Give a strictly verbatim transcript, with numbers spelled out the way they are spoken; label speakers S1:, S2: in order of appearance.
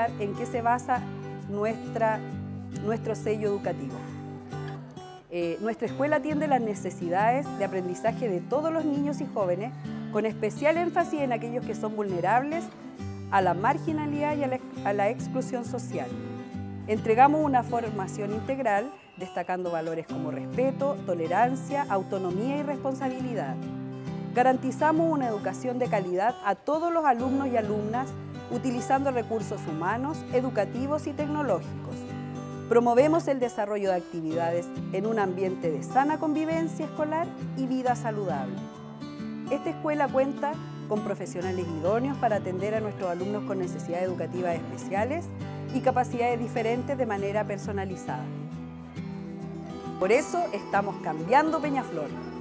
S1: contar en qué se basa nuestra, nuestro sello educativo. Eh, nuestra escuela atiende las necesidades de aprendizaje de todos los niños y jóvenes, con especial énfasis en aquellos que son vulnerables a la marginalidad y a la, a la exclusión social. Entregamos una formación integral, destacando valores como respeto, tolerancia, autonomía y responsabilidad. Garantizamos una educación de calidad a todos los alumnos y alumnas, utilizando recursos humanos, educativos y tecnológicos. Promovemos el desarrollo de actividades en un ambiente de sana convivencia escolar y vida saludable. Esta escuela cuenta con profesionales idóneos para atender a nuestros alumnos con necesidades educativas especiales y capacidades diferentes de manera personalizada. Por eso estamos cambiando Peñaflor.